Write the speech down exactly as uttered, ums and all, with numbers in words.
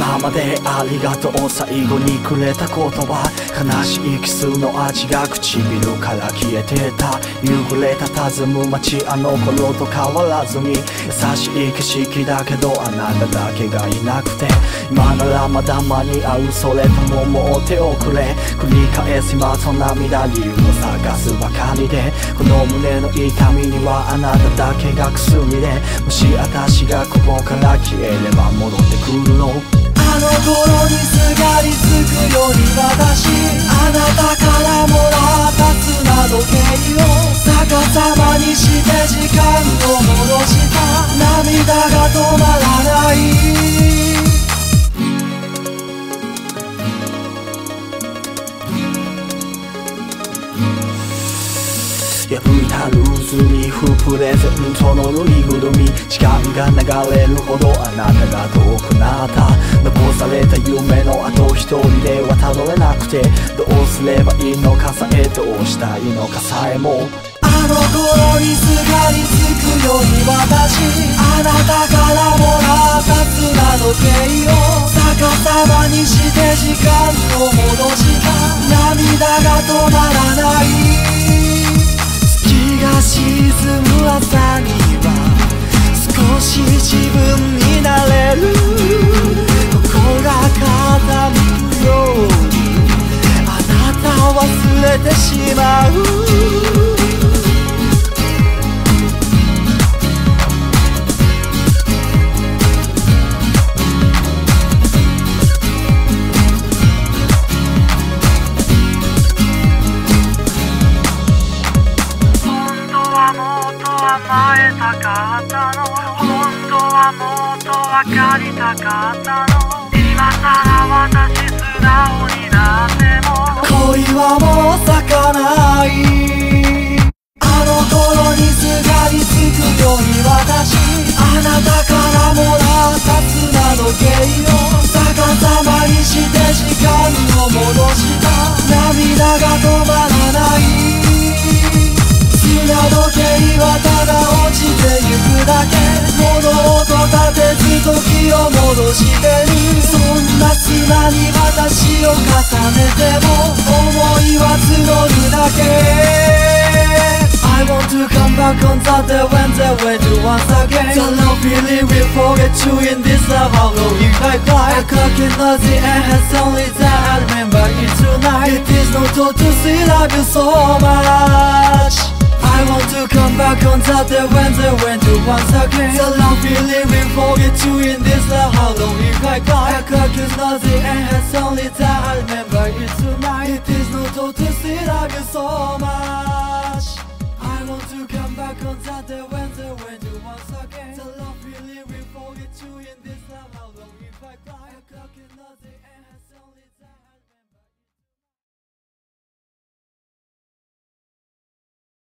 今までありがとう最後にくれた言葉、悲しいキスの味が唇から消えてた。夕暮れた佇む街、あの頃と変わらずに優しい景色だけどあなただけがいなくて、今ならまだ間に合う、それとももう手遅れ。繰り返す今と涙、理由を探すばかりで、この胸の痛みにはあなただけが薬で、もし私がここから消えれば戻ってくるの。 あの頃にすがりつくように私、あなたからもらった砂時計を逆さまにして時間を戻した。涙が止まらない。 破いたルーズリーフプレゼントのぬいぐるみ、時間が流れるほどあなたが遠くなった。残された夢のあと一人ではたどれなくて、どうすればいいのかさえ、どうしたいのかさえも。 あの頃にすがりつくように私、あなたからもらった砂時計を逆さまにして時間を戻した。涙が止まらない。月が沈む朝には少し自分になれる。ここが傾くようにあなたを忘れてしまう。 甘えたかったの、本当はもっと分かりたかったの。今さら私素直になっても恋はもう咲かない。あの頃にすがりつくように私、あなたからもらった砂時計を逆さまにして時間を戻した。涙が止まらない。砂時計はただ落ちてゆくだけ、物音立てず時を戻してる。そんな砂に私を重ねても思いは募るだけ。 I want to come back on that day when they wait you once again. The love feeling will forget you in this love. How long you I cry, I can't get nothing and has only that I remember it tonight. It is not all to see love you so much. I want to come back on that day when they went you once again. The love feeling will forget you in this love. How long you I cry, I can't get nothing and has only that